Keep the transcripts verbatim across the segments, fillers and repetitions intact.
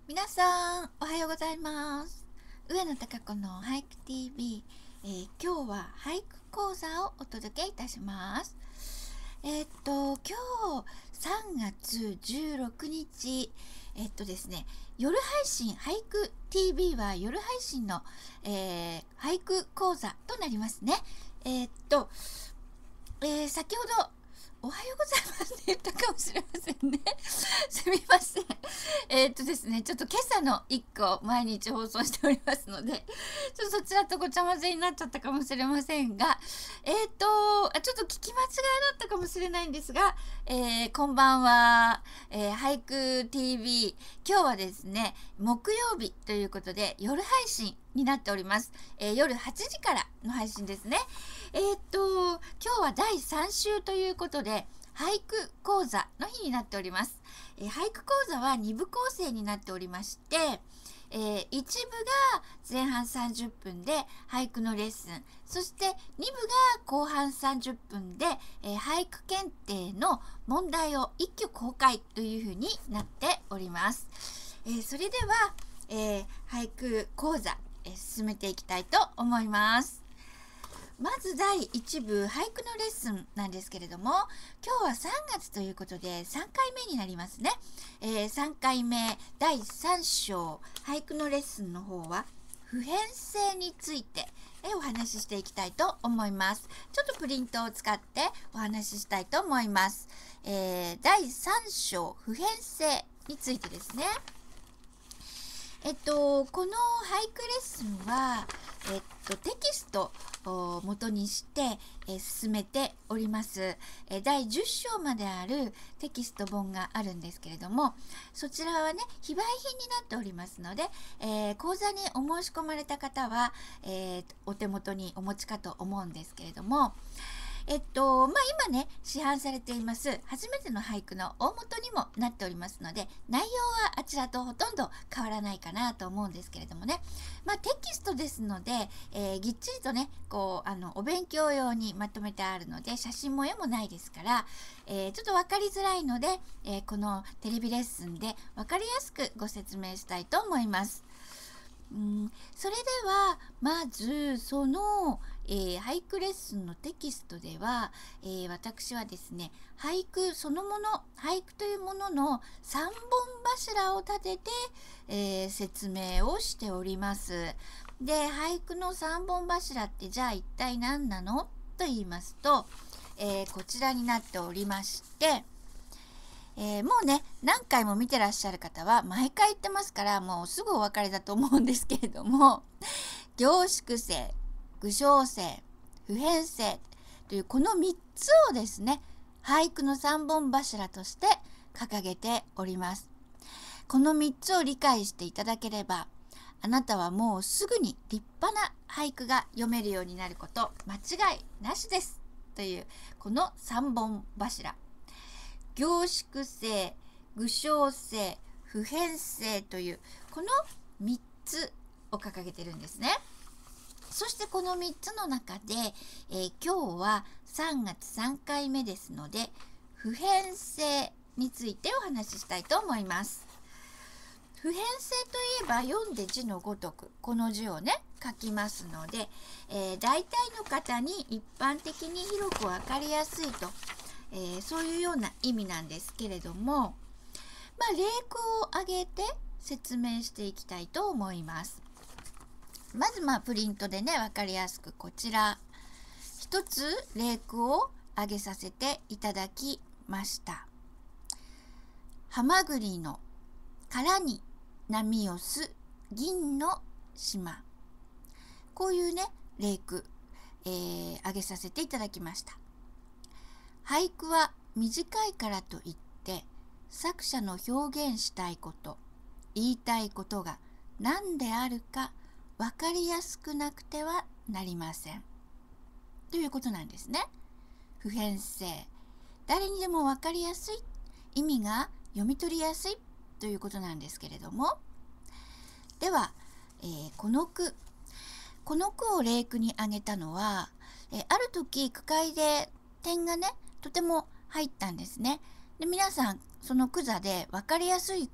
皆さんおはようございます。上野貴子の俳句 ティーブイ、えー、今日は俳句講座をお届けいたします。えー、っと今日さんがつじゅうろくにち、えー、っとですね夜配信、俳句 ティーブイ は夜配信の、えー、俳句講座となりますね。えー、っと、えー、先ほどおはようございますって言ったかもしれませんね。すみません。えーっとですね、ちょっと今朝のいっこ毎日放送しておりますので、ちょっとそちらとごちゃ混ぜになっちゃったかもしれませんが、えーっと、あちょっと聞き間違いだったかもしれないんですが、えー、こんばんは、えー、俳句 ティーブイ、今日はですね、木曜日ということで夜配信になっております。えー、夜はちじからの配信ですね。えー、っと、今日はだいさん週ということで、俳句講座の日になっております。えー、俳句講座はにぶ構成になっておりまして、えー、いちぶが前半さんじゅっぷんで俳句のレッスン、そしてにぶが後半さんじゅっぷんで、えー、俳句検定の問題を一挙公開というふうになっております。えー、それでは、えー、俳句講座、えー、進めていきたいと思います。まずだいいち部俳句のレッスンなんですけれども、今日はさんがつということでさんかいめになりますね。えー、さんかいめだいさん章俳句のレッスンの方は普遍性についてお話ししていきたいと思います。ちょっとプリントを使ってお話ししたいと思います。えー、だいさん章普遍性についてですね。えっと、この俳句レッスンは、えっと、テキストを元にして、えー、進めております。えー、だいじゅっ章まであるテキスト本があるんですけれども、そちらはね、非売品になっておりますので、えー、講座にお申し込まれた方は、えー、お手元にお持ちかと思うんですけれども、えっと、まあ今ね、市販されています初めての俳句の大元にもなっておりますので、内容はあちらとほとんど変わらないかなと思うんですけれどもね。まあテキストですので、えー、ぎっちりとね、こう、あの、お勉強用にまとめてあるので、写真も絵もないですから、えー、ちょっとわかりづらいので、えー、このテレビレッスンでわかりやすくご説明したいと思います。うん、それではまずその、えー、俳句レッスンのテキストでは、えー、私はですね、俳句そのもの、俳句というもののさんぼん柱を立てて、えー、説明をしております。で、俳句のさんぼん柱ってじゃあ一体何なのと言いますと、えー、こちらになっておりまして、えー、もうね、何回も見てらっしゃる方は毎回言ってますから、もうすぐお別れだと思うんですけれども、凝縮性、具象性、普遍性というこのみっつをですね、俳句のさんぼん柱として掲げております。このみっつを理解していただければ、あなたはもうすぐに立派な俳句が読めるようになること間違いなしですという、このさんぼん柱。凝縮性、具象性、普遍性というこのみっつを掲げてるんですね。そしてこのみっつの中で、えー、今日はさんがつさんかいめですので、普遍性についてお話ししたいと思います。普遍性といえば読んで字のごとく、この字をね書きますので、えー、大体の方に一般的に広く分かりやすいと、えー、そういうような意味なんですけれども、まあ、例句を挙げて説明していきたいと思います。まずまあプリントでね分かりやすくこちら一つ例句を挙げさせていただきました。はまぐりの殻に波をす銀の島、こういうね例句、えー、挙げさせていただきました。俳句は短いからといって作者の表現したいこと、言いたいことが何であるか分かりやすくなくてはなりませんということなんですね。普遍性、誰にでも分かりやすい、意味が読み取りやすいということなんですけれども、では、えー、この句この句を例句に挙げたのは、えー、ある時句会で点がねとても入ったんですね。で、皆さんその句座で分かりやすい句だ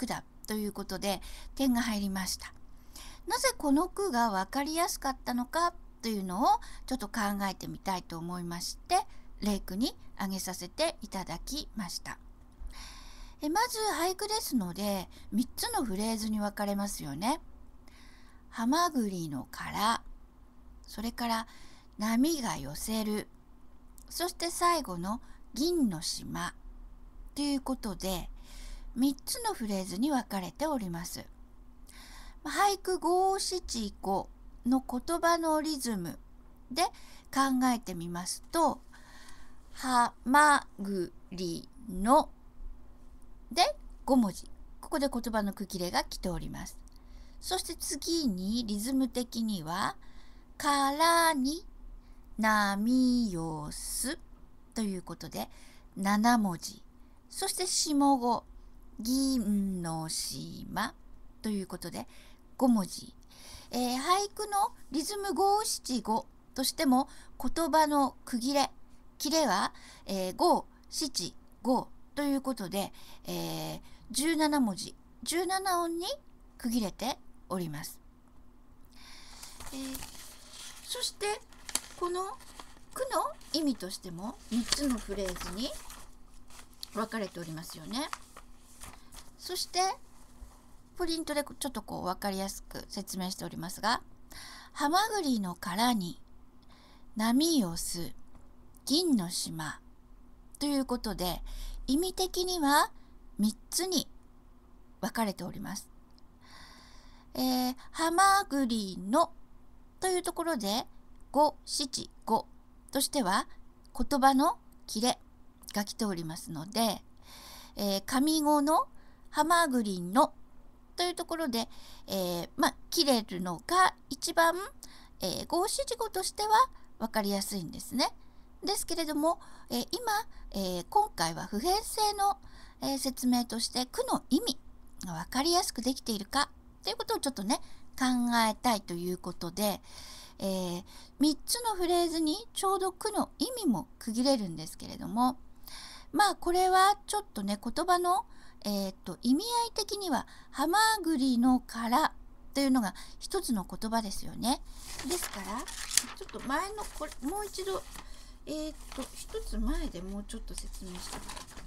ということで点が入りました。なぜこの句が分かりやすかったのかというのをちょっと考えてみたいと思いまして例句に挙げさせていただきました。えまず俳句ですのでみっつのフレーズに分かれますよね。はまぐりの殻、それから波が寄せる、そして最後の銀の島ということでみっつのフレーズに分かれております。俳句五七五の言葉のリズムで考えてみますと、はまぐりのでごもじ、ここで言葉の区切れが来ております。そして次にリズム的にはからに波よすということでななもじ、そして下五銀の島ということでごもじ、えー、俳句のリズム五七五としても言葉の区切れ切れは、えー、五七五ということで、えー、じゅうななもじじゅうなな音に区切れております。えー、そしてこの句の意味としてもみっつのフレーズに分かれておりますよね。そしてプリントでちょっとこう分かりやすく説明しておりますが、はまぐりの殻に波寄す銀の島ということで意味的にはみっつに分かれております。えー、はまぐりのというところで五七五としては言葉の切れが来ておりますので、えー、上五のはまぐりのというところで、えー、まあ切れるのが一番五七五としては分かりやすいんですね。ですけれども、えー、今、えー、今回は普遍性の、えー、説明として句の意味が分かりやすくできているかということをちょっとね考えたいということで、えー、みっつのフレーズにちょうど句の意味も区切れるんですけれども、まあこれはちょっとね言葉の、えー、と意味合い的にははまぐりの殻というのが一つの言葉ですよね。ですからちょっと前のこれもう一度えー、っと一つ前でもうちょっと説明してみたいか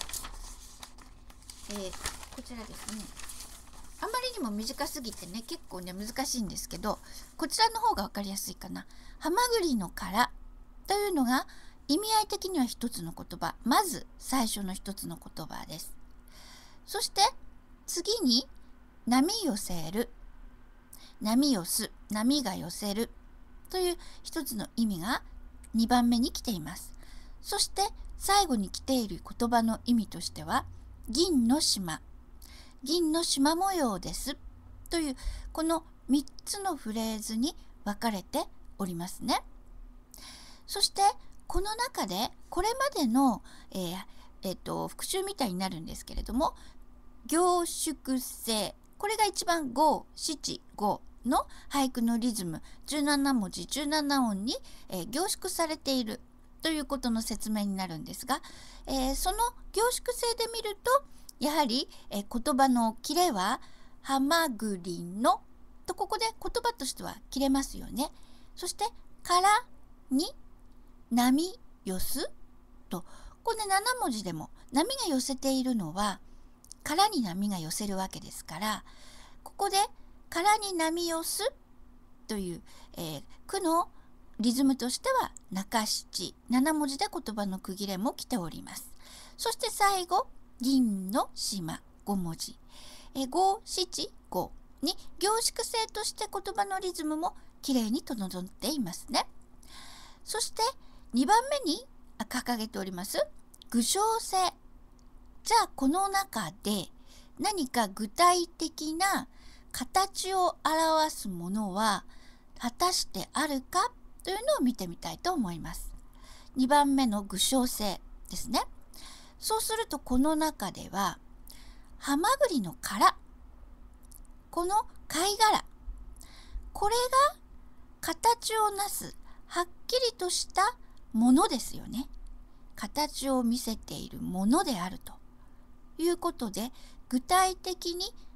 な。えー、こちらですね。あまりにも短すぎてね結構ね難しいんですけど、こちらの方が分かりやすいかな。はまぐりの殻というのが意味合い的には一つの言葉、まず最初の一つの言葉です。そして次に波寄せる、波寄す、波が寄せるという一つの意味がにばんめに来ています。そして最後に来ている言葉の意味としては銀の島、銀の縞模様ですというこのみっつのフレーズに分かれておりますね。そしてこの中でこれまでの、えーえー、と復習みたいになるんですけれども、凝縮性、これが一番五七五の俳句のリズムじゅうななもじじゅうなな音に、えー、凝縮されているということの説明になるんですが、えー、その凝縮性で見るとやはり、えー、言葉の切れははまぐりのとここで言葉としては切れますよね。そしてからに波寄すと、これななもじでも波が寄せているのはからに波が寄せるわけですから、ここでからに波寄すという、えー、句のリズムとしては中七、ななもじで言葉の区切れも来ております。そして最後銀の島ごもじ、えー、五七五に凝縮性として言葉のリズムもきれいに整っていますね。そしてにばんめに掲げております具象性。じゃあこの中で何か具体的な形を表すものは果たしてあるかというのを見てみたいと思います。にばんめの具象性ですね。そうするとこの中でははまぐりの殻、この貝殻、これが形をなすはっきりとしたものですよね。形を見せているものであるということで、具体的に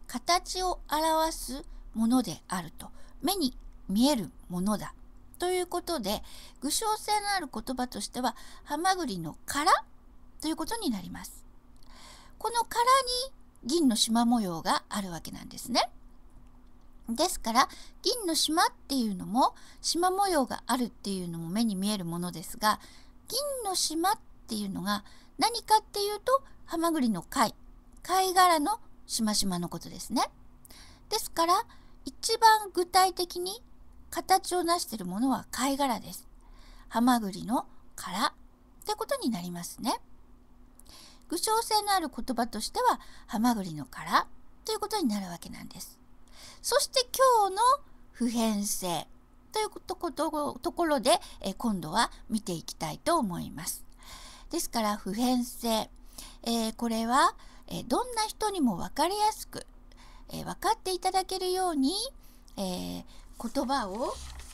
形を表すものであると、目に見えるものだということで、具象性のある言葉としてはハマグリの殻ということになります。この殻に銀の縞模様があるわけなんですね。ですから銀の縞っていうのも縞模様があるっていうのも目に見えるものですが、銀の縞っていうのが何かっていうと、ハマグリの貝貝殻のしましまのことですね。ですから一番具体的に形を成しているものは貝殻です。ハマグリの殻ってことになりますね。具象性のある言葉としてはハマグリの殻ということになるわけなんです。そして今日の普遍性というところでえ今度は見ていきたいと思います。ですから普遍性、えー、これはえどんな人にも分かりやすくえ分かっていただけるように、えー、言葉を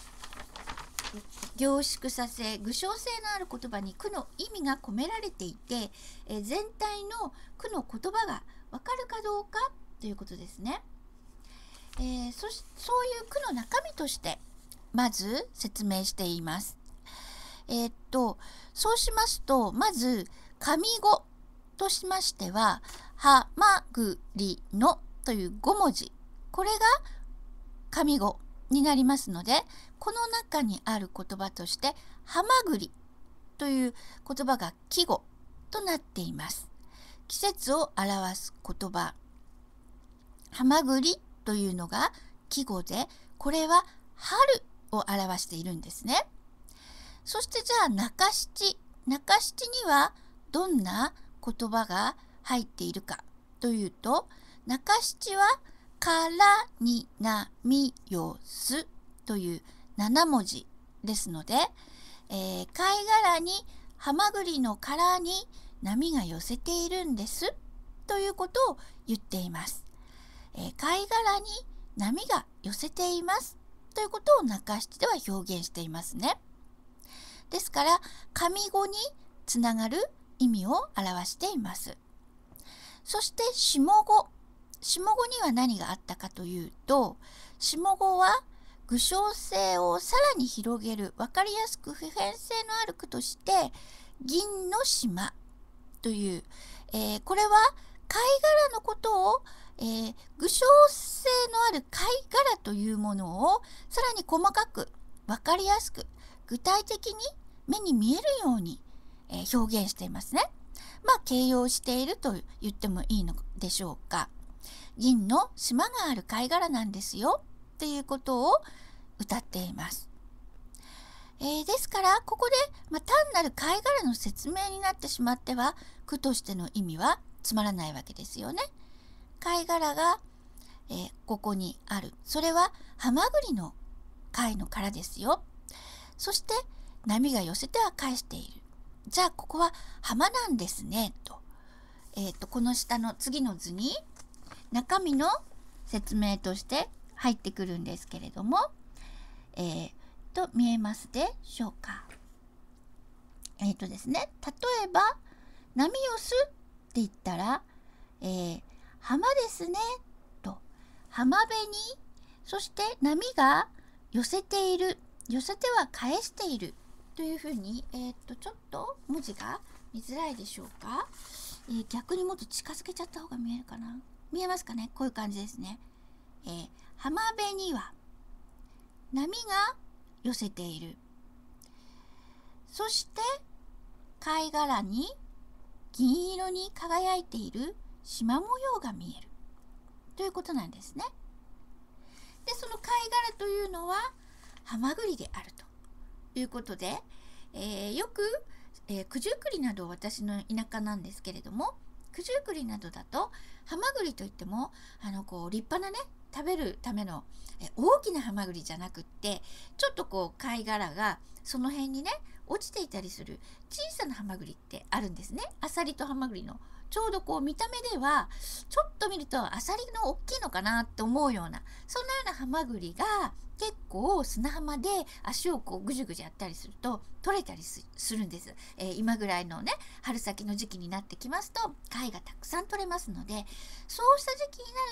凝縮させ、具象性のある言葉に句の意味が込められていて、え全体の句の言葉がわかるかどうかということですね。えー、そしそういう句の中身としてまず説明しています。えー、っとそうしますと、まず上語としましてははまぐりのというご文字、これが上語になりますので、この中にある言葉としてはまぐりという言葉が季語となっています。季節を表す言葉、はまぐりというのが季語で、これは春を表しているんですね。そしてじゃあ中七、中七にはどんな言葉が入っているかというと、中七はからになみよすというなな文字ですので、えー、貝殻にハマグリの殻に波が寄せているんですということを言っています。えー、貝殻に波が寄せていますということを中七では表現していますね。ですから上語につながる意味を表しています。そして下語、下語には何があったかというと、下語は具象性をさらに広げる、分かりやすく普遍性のある句として銀の縞という、えー、これは貝殻のことを、えー、具象性のある貝殻というものをさらに細かく分かりやすく具体的に目に見えるように、えー、表現していますね。まあ形容していると言ってもいいのでしょうか。銀の縞がある貝殻なんですよっていうことを歌っています。えー、ですからここで、まあ、単なる貝殻の説明になってしまっては句としての意味はつまらないわけですよね。貝殻が、えー、ここにある、それはハマグリの貝の殻ですよ。そして波が寄せては返している。じゃあここは浜なんですねと、えー、とこの下の次の図に中身の説明として入ってくるんですけれども、えー、と見えますでしょうか。えっ、ー、とですね、例えば波寄すって言ったら、えー、浜ですねと、浜辺にそして波が寄せている、寄せては返しているというふうに、えー、とちょっと文字が見づらいでしょうか。えー、逆にもっと近づけちゃった方が見えるかな。見えますかね。こういう感じですね。えー、浜辺には波が寄せている。そして貝殻に銀色に輝いている縞模様が見えるということなんですね。で、その貝殻というのはハマグリであるということで、えー、よく、えー、九十九里など私の田舎なんですけれども、九十九里などだとハマグリといってもあのこう立派なね、食べるためのえ大きなハマグリじゃなくって、ちょっとこう貝殻がその辺にね落ちていたりする小さなハマグリってあるんですね。アサリとハマグリのちょうどこう見た目ではちょっと見るとアサリの大きいのかなって思うような、そんなようなハマグリが結構砂浜で足をこうぐじゅぐじゅやったりすると取れたりするんです。えー、今ぐらいのね春先の時期になってきますと貝がたくさん取れますので、そうした時期になると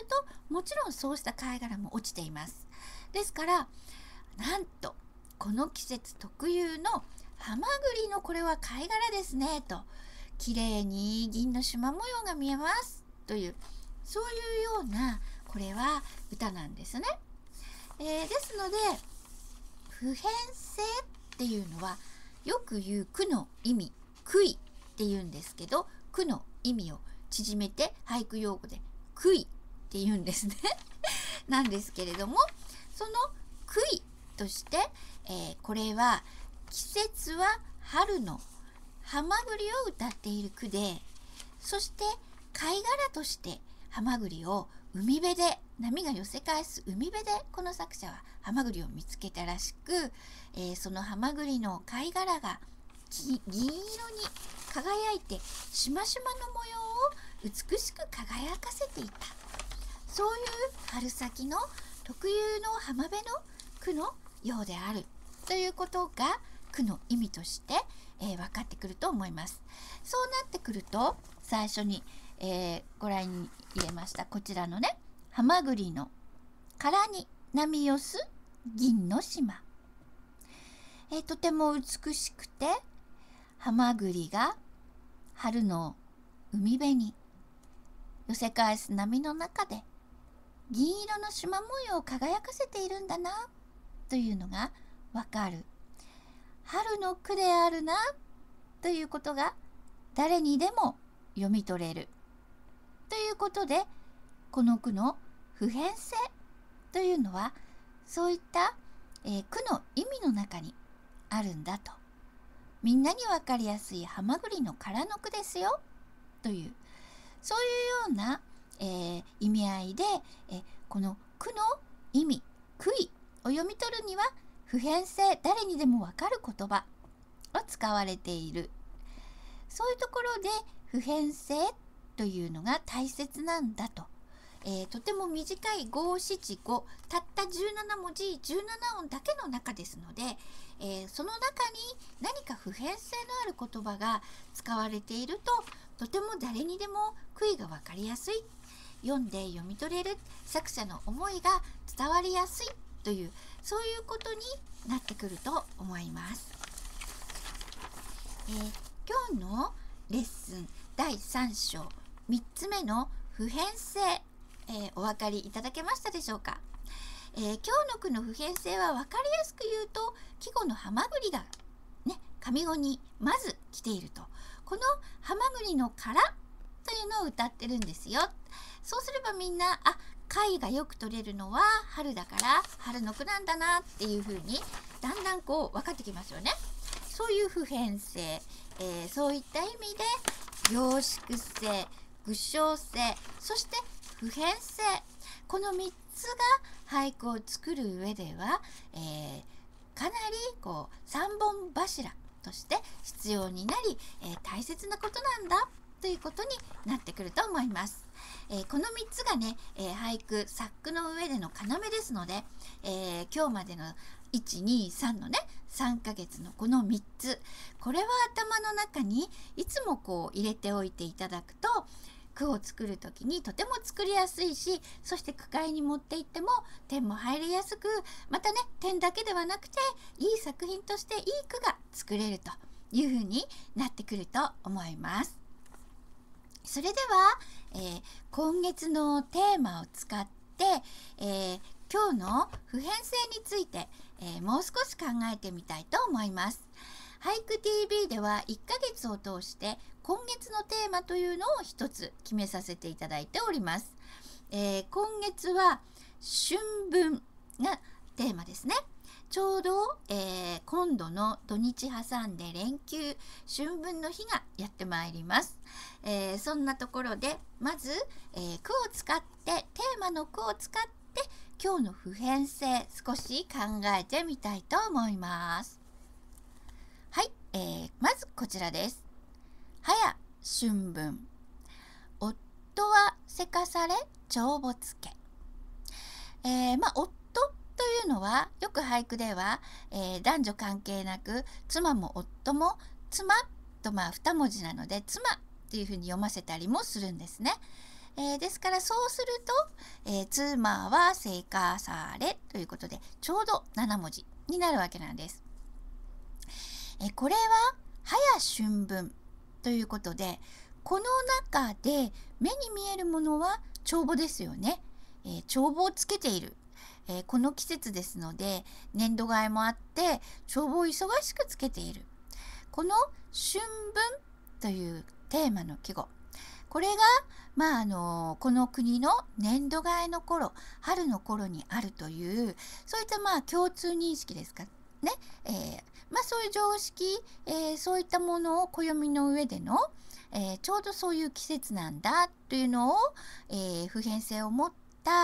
もちろんそうした貝殻も落ちています。ですからなんとこの季節特有のハマグリのこれは貝殻ですねと、綺麗に銀の縞模様が見えますという、そういうようなこれは歌なんですね。えー、ですので普遍性っていうのはよく言う句の意味、句意っていうんですけど、句の意味を縮めて俳句用語で句意って言うんですねなんですけれども、その句意として、えー、これは季節は春のハマグリを歌っている句で、そして貝殻としてハマグリを海辺で、波が寄せ返す海辺でこの作者はハマグリを見つけたらしく、えー、そのハマグリの貝殻が銀色に輝いてしましまの模様を美しく輝かせていた、そういう春先の特有の浜辺の句のようであるということが句の意味として、えー、分かってくると思います。そうなってくると最初に、えー、ご覧に入れましたこちらのね、ハマグリの殻に波寄す銀の島、えー、とても美しくてハマグリが春の海辺に寄せ返す波の中で銀色の縞模様を輝かせているんだなというのがわかる春の句であるなということが誰にでも読み取れるということで、この句の普遍性というのはそういった、えー、句の意味の中にあるんだと、みんなに分かりやすいハマグリの殻の句ですよという、そういうような、えー、意味合いで、えー、この句の意味、句意を読み取るには普遍性、誰にでも分かる言葉を使われている、そういうところで普遍性というのが大切なんだと、えー、とても短い五七五、たったじゅうななもじじゅうなな音だけの中ですので、えー、その中に何か普遍性のある言葉が使われていると、とても誰にでも句意が分かりやすい、読んで読み取れる、作者の思いが伝わりやすいという、そういうことになってくると思います。えー、今日のレッスンだいさん章みっつめの普遍性、えー、お分かりいただけましたでしょうか。えー、今日の句の普遍性は分かりやすく言うと、季語のハマグリがね、上五にまず来ていると、このハマグリの殻というのを歌ってるんですよ。そうすればみんな、あ、貝がよく取れるのは春だから春の句なんだなっていう風にだんだんこう分かってきますよね。そういう普遍性、えー、そういった意味で凝縮性、具象性、そして普遍性、このみっつが俳句を作る上では、えー、かなりこう三本柱として必要になり、えー、大切なことなんだということになってくると思います。えー、このみっつがね、えー、俳句作句の上での要ですので、えー、今日までのいち、に、さんのねさんかげつのこのみっつ、これは頭の中にいつもこう入れておいていただくと、句を作る時にとても作りやすいし、そして句会に持っていっても点も入りやすく、またね点だけではなくていい作品としていい句が作れるというふうになってくると思います。それでは、えー、今月のテーマを使って、えー、今日の普遍性について、えー、もう少し考えてみたいと思います。俳句 ティービー ではいっかげつを通して今月のテーマというのを一つ決めさせていただいております。えー、今月は春分がテーマですね。ちょうど、えー、今度の土日挟んで連休、春分の日がやってまいります。えー、そんなところでまず、えー、句を使って、テーマの句を使って今日の普遍性少し考えてみたいと思います。はい、えー、まずこちらです。はや春分、夫はせかされ帳簿つけ。えー、まあ夫というのはよく俳句では、えー、男女関係なく妻も夫も妻とまあに文字なので妻っていうふうに読ませたりもするんですね。 えー、ですからそうすると、えー、妻はせかされということでちょうどななもじになるわけなんです。えー、これは早春分ということで、この中で目に見えるものは帳簿ですよね。えー、帳簿をつけている、えー、この季節ですので年度替えもあって帳簿を忙しくつけている。この春分というテーマの季語、これが、まあ、あのこの国の年度替えの頃、春の頃にあるという、そういったまあ共通認識ですかね。えーまあ、そういう常識、えー、そういったものを暦の上での、えー、ちょうどそういう季節なんだというのを、えー、普遍性を持った、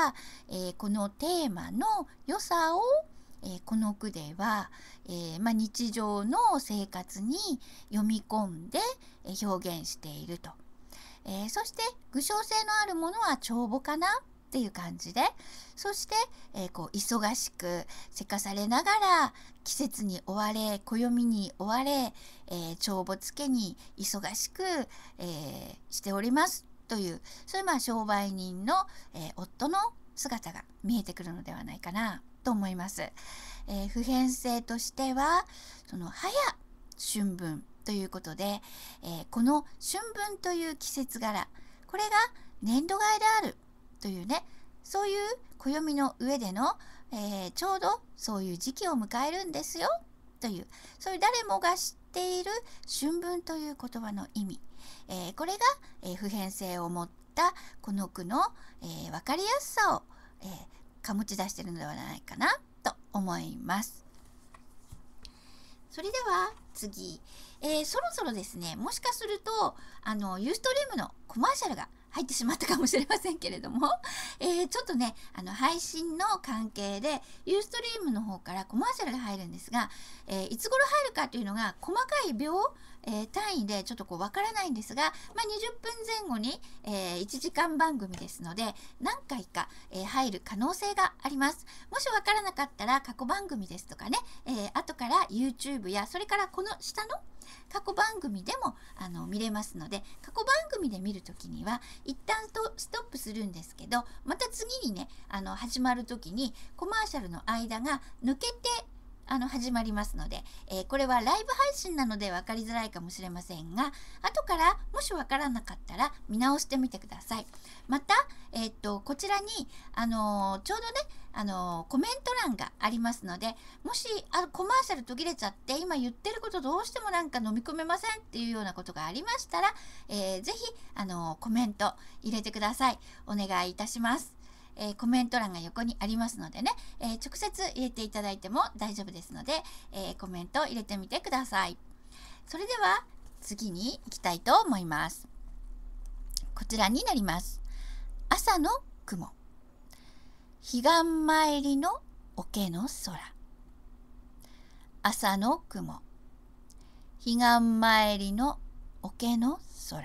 えー、このテーマの良さを、えー、この句では、えーまあ、日常の生活に読み込んで、えー、表現していると。えー、そして具象性のあるものは帳簿かなっていう感じで、そして、えー、こう忙しくせかされながら季節に追われ、暦に追われ、えー、帳簿つけに忙しく、えー、しておりますという、そういうまあ商売人の、えー、夫の姿が見えてくるのではないかなと思います。えー、普遍性としてはその早春分ということで、えー、この春分という季節柄、これが年度替えであるというね、そういう暦の上での、えー、ちょうどそういう時期を迎えるんですよという、そういう誰もが知っている春分という言葉の意味、えー、これが、えー、普遍性を持ったこの句の、えー、分かりやすさを、えー、醸し出しているのではないかなと思います。それでは次、えー、そろそろですね、もしかするとあのユーストリームのコマーシャルが入ってしまったかもしれませんけれども、えー、ちょっとねあの配信の関係でユーストリームの方からコマーシャルが入るんですが、えー、いつ頃入るかというのが細かい秒、えー、単位でちょっとこうわからないんですが、まあ、にじゅっぷんぜん後に、えー、いちじかん番組ですので何回か、えー、入る可能性があります。もしわからなかったら過去番組ですとかね、えー、後から YouTube やそれからこの下の過去番組でもあの見れますので、過去番組で見るときには一旦とストップするんですけど、また次にねあの始まるときにコマーシャルの間が抜けてあの始まりますので、えー、これはライブ配信なので分かりづらいかもしれませんが、後からもし分からなかったら見直してみてください。また、えー、っとこちらに、あのー、ちょうどね、あのー、コメント欄がありますので、もしあコマーシャル途切れちゃって今言ってることどうしてもなんか飲み込めませんっていうようなことがありましたら、えー、ぜひ、あのー、コメント入れてください。お願いいたします。えー、コメント欄が横にありますのでね、えー、直接入れていただいても大丈夫ですので、えー、コメント入れてみてください。それでは次に行きたいと思います。こちらになります。朝の雲、彼岸参りの桶の空。朝の雲、彼岸参りの桶の空。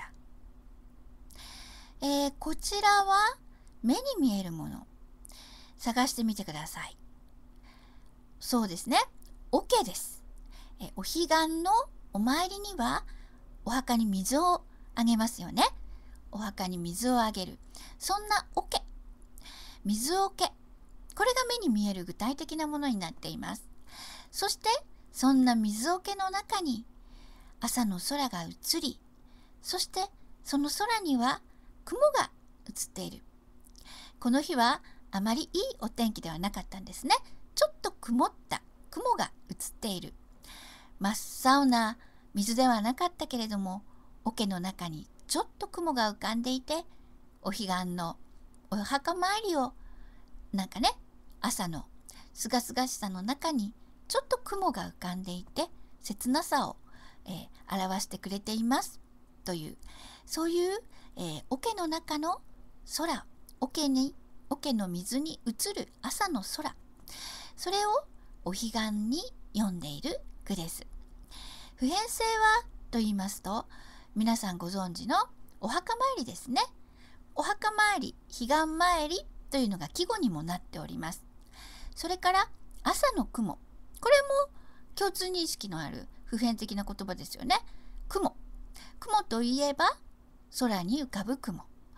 えー、こちらは目に見えるもの、探してみてください。そうですね、桶です。えお彼岸のお参りにはお墓に水をあげますよね。お墓に水をあげる、そんな桶、水桶、これが目に見える具体的なものになっています。そしてそんな水桶の中に朝の空が映り、そしてその空には雲が映っている。この日はあまりいいお天気ではなかったんですね。ちょっと曇った雲が映っている。真っ青な水ではなかったけれども、桶の中にちょっと雲が浮かんでいて、お彼岸のお墓参りをなんかね、朝のすがすがしさの中にちょっと雲が浮かんでいて、切なさを、えー、表してくれていますという、そういう、えー、桶の中の空、桶に桶の水に映る朝の空、それをお彼岸に読んでいる句です。普遍性はと言いますと、皆さんご存知のお墓参りですね。お墓参り、彼岸参りというのが季語にもなっております。それから朝の雲、これも共通認識のある普遍的な言葉ですよね。雲、雲といえば空に浮かぶ雲、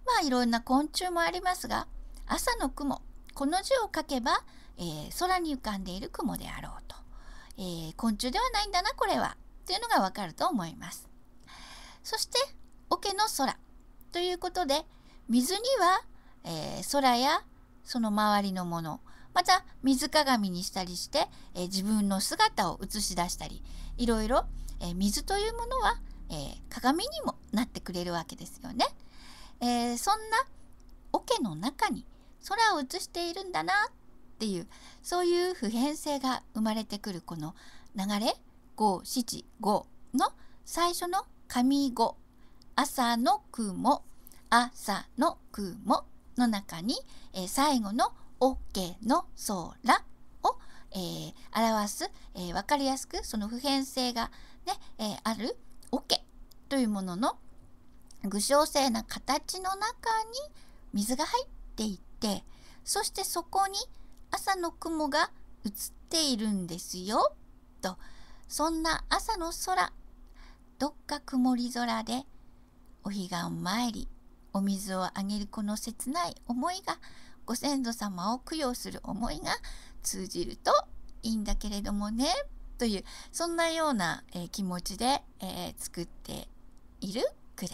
まあいろんな昆虫もありますが、朝の雲、この字を書けば、えー、空に浮かんでいる雲であろうと、えー、昆虫ではないんだなこれはというのがわかると思います。そして桶の空ということで、水には、えー、空やその周りのもの、また水鏡にしたりして、えー、自分の姿を映し出したり、いろいろ、えー、水というものは、えー、鏡にもなってくれるわけですよね。えー、そんな桶の中に空を映しているんだなっていう、そういう普遍性が生まれてくるこの流れ五七五の最初の上五、朝の雲、朝の雲の中に、えー、最後の桶の空を、えー、表す、えー、分かりやすくその普遍性が、ねえー、ある桶というものの具象性な形の中に水が入っていて、そしてそこに朝の雲が映っているんですよと。そんな朝の空、どっか曇り空でお彼岸参り、お水をあげるこの切ない思いが、ご先祖様を供養する思いが通じるといいんだけれどもねという、そんなような、えー、気持ちで、えー、作っている句です。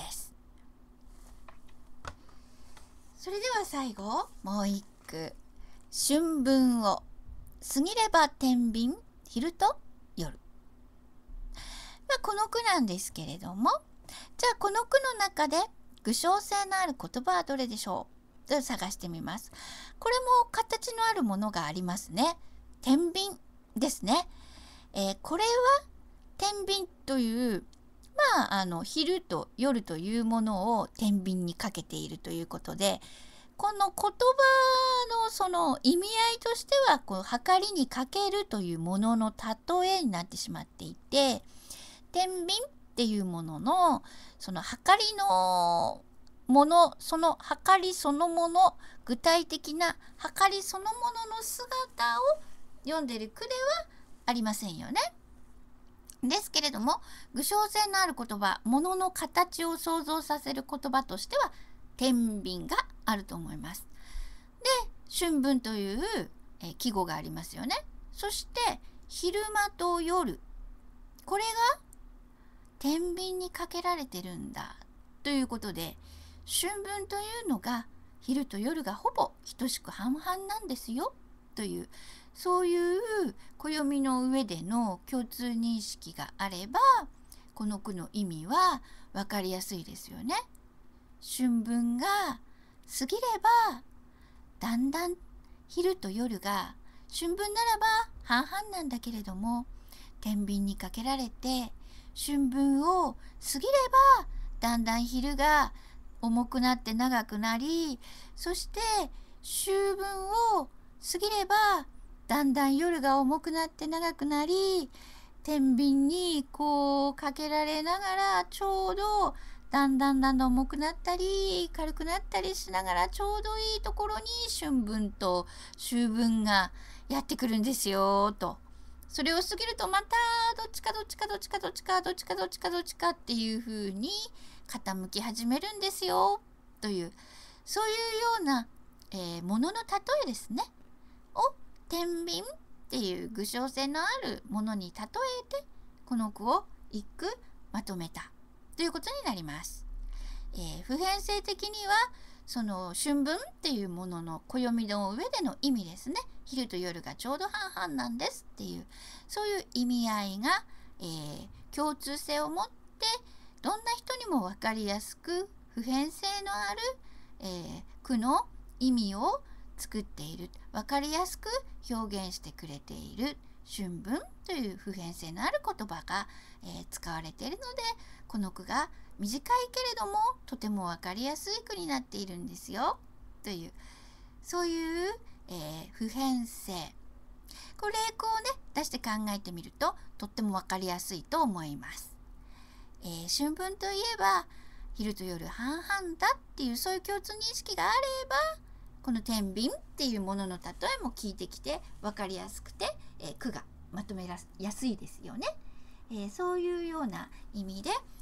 それでは最後もう一句。春分を過ぎれば天秤、昼と夜。まあ、この句なんですけれども、じゃあこの句の中で具象性のある言葉はどれでしょうと探してみます。これも形のあるものがありますね。天秤ですね。えー、これは天秤という、まあ、あの昼と夜というものを天秤にかけているということで、この言葉のその意味合いとしては、こう計りにかけるというものの例えになってしまっていて、天秤っていうもののその計りのもの、その計りそのもの、具体的な計りそのものの姿を読んでいる句ではありませんよね。ですけれども、具象性のある言葉、ものの形を想像させる言葉としては天秤があると思います。で、春分という、えー、季語がありますよね。そして昼間と夜、これが天秤にかけられてるんだということで、春分というのが昼と夜がほぼ等しく半々なんですよという、そういう暦の上での共通認識があれば、この句の意味は分かりやすいですよね。春分が過ぎればだんだん昼と夜が、春分ならば半々なんだけれども、天秤にかけられて春分を過ぎればだんだん昼が重くなって長くなり、そして秋分を過ぎればだんだん夜が重くなって長くなり、天秤にこうかけられながら、ちょうどだんだんだんだん重くなったり軽くなったりしながら、ちょうどいいところに春分と秋分がやってくるんですよと。それを過ぎるとまたどっちかどっちかどっちかどっちかどっちかどっちかどっちかっていう風に傾き始めるんですよという、そういうような、えー、ものの例えですねを天秤っていう具象性のあるものに例えて、この句を一句まとめたということになります。えー、普遍性的にはその春分っていうものの暦の上での意味ですね。昼と夜がちょうど半々なんですっていう、そういう意味合いが、えー、共通性を持って、どんな人にも分かりやすく普遍性のある、えー、句の意味を作っている、分かりやすく表現してくれている春分という普遍性のある言葉が、えー、使われているので、この句が短いけれどもとても分かりやすい句になっているんですよという、そういう、えー、普遍性、これ例句をね出して考えてみるととっても分かりやすいと思います。えー、春分といえば昼と夜半々だっていう、そういう共通認識があれば、この天秤っていうものの例えも聞いてきて分かりやすくて、えー、句がまとめやすいですよね。えー、そういうような意味で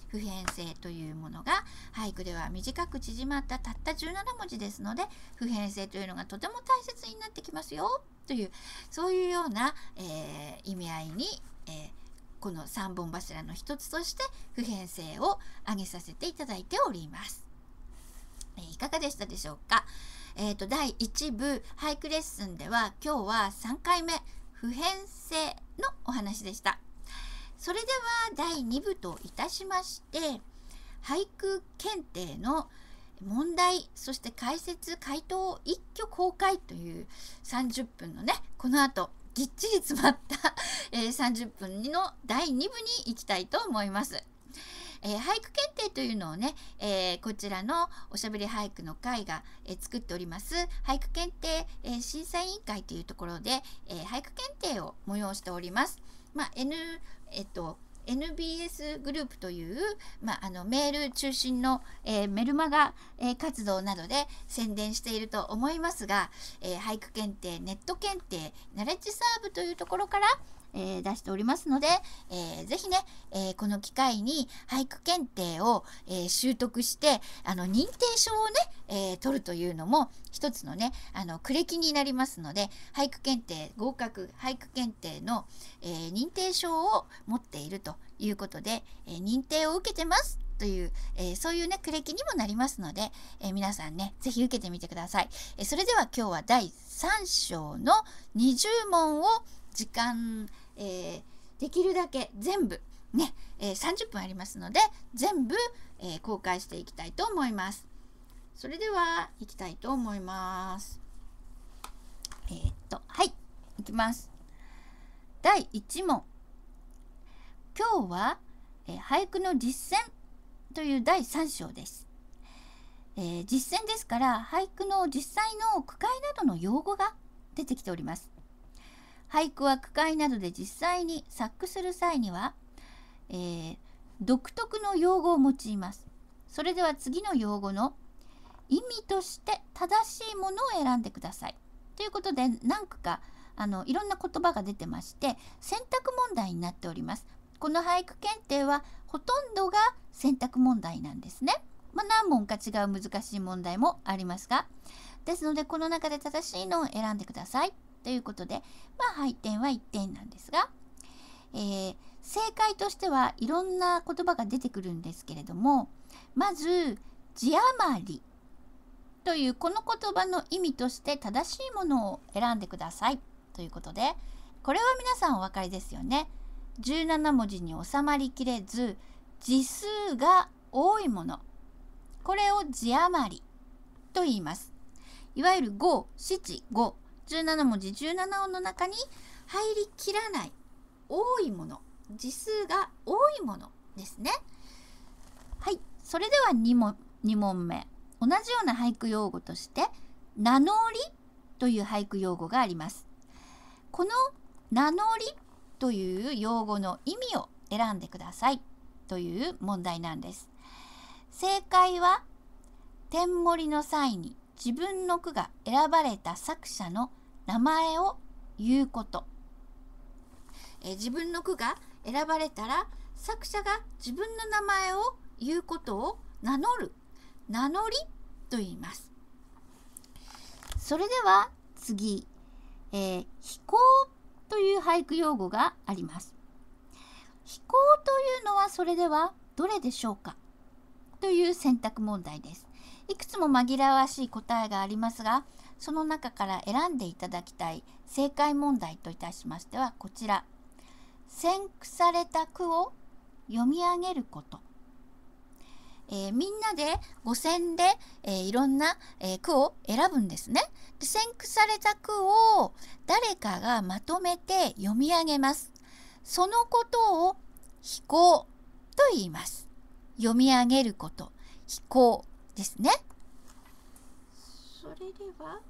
普遍性というものが俳句では短く縮まったたったじゅうななもじですので、普遍性というのがとても大切になってきますよという、そういうような、えー、意味合いに、えー、このさんぼん柱の一つとして普遍性を挙げさせていただいております。えー、いかがでしたでしょうか。えーと、だいいち部俳句レッスンでは今日はさんかいめ普遍性のお話でした。それではだいに部といたしまして、俳句検定の問題、そして解説回答を一挙公開というさんじゅっぷんのね、この後ぎっちり詰まった、えー、さんじゅっぷんのだいに部に行きたいと思います。えー、俳句検定というのをね、えー、こちらのおしゃべり俳句の会が、えー、作っております俳句検定、えー、審査委員会というところで、えー、俳句検定を催しております。まあ、N、えっと エヌビーエス グループという、まあ、あのメール中心の、えー、メルマガ、えー、活動などで宣伝していると思いますが、えー、俳句検定、ネット検定、ナレッジサーブというところからえー、出しておりますので、えー、ぜひね、えー、この機会に俳句検定を、えー、習得してあの認定証をね、えー、取るというのも一つのねあのクレキになりますので、俳句検定合格俳句検定の、えー、認定証を持っているということで、えー、認定を受けてますという、えー、そういうねクレキにもなりますので、えー、皆さんねぜひ受けてみてください。えー、それでは今日はだいさん章のにじゅう問を時間、えー、できるだけ全部ね、えー、さんじゅっぷんありますので全部、えー、公開していきたいと思います。それでは行きたいと思います。えー、っとはいいきます。だいいち問、今日は、えー、俳句の実践というだいさん章です。えー、実践ですから俳句の実際の句会などの用語が出てきております。俳句は句会などで実際に作句する際には、えー、独特の用語を用います。それでは次の用語の意味として正しいものを選んでください。ということで何句かあのいろんな言葉が出てまして選択問題になっております。この俳句検定はほとんどが選択問題なんですね。まあ、何問か違う難しい問題もありますが、ですのでこの中で正しいのを選んでください。ということで、まあ、配点はいってんなんですが、えー、正解としてはいろんな言葉が出てくるんですけれども、まず字余りというこの言葉の意味として正しいものを選んでくださいということで、これは皆さんお分かりですよね。じゅうなな文字に収まりきれず字数が多いもの、これを字余りと言います。いわゆるご、しち、ご、じゅうなな文字じゅうなな音の中に入りきらない多いもの、字数が多いものですね。はい、それでは 2, 問に問目、同じような俳句用語として名乗りという俳句用語があります。この名乗りという用語の意味を選んでくださいという問題なんです。正解は点盛りの際に自分の句が選ばれた作者の名前を言うこと。え自分の句が選ばれたら作者が自分の名前を言うことを名乗る、名乗りと言います。それでは次、えー、飛行という俳句用語があります。飛行というのはそれではどれでしょうかという選択問題です。いくつも紛らわしい答えがありますが、その中から選んでいただきたい正解問題といたしましてはこちら。選句された句を読み上げること。えー、みんなでご選で、えー、いろんな、えー、句を選ぶんですね。で、選句された句を誰かがまとめて読み上げます。そのことを飛行と言います。読み上げること、飛行ですね。それでは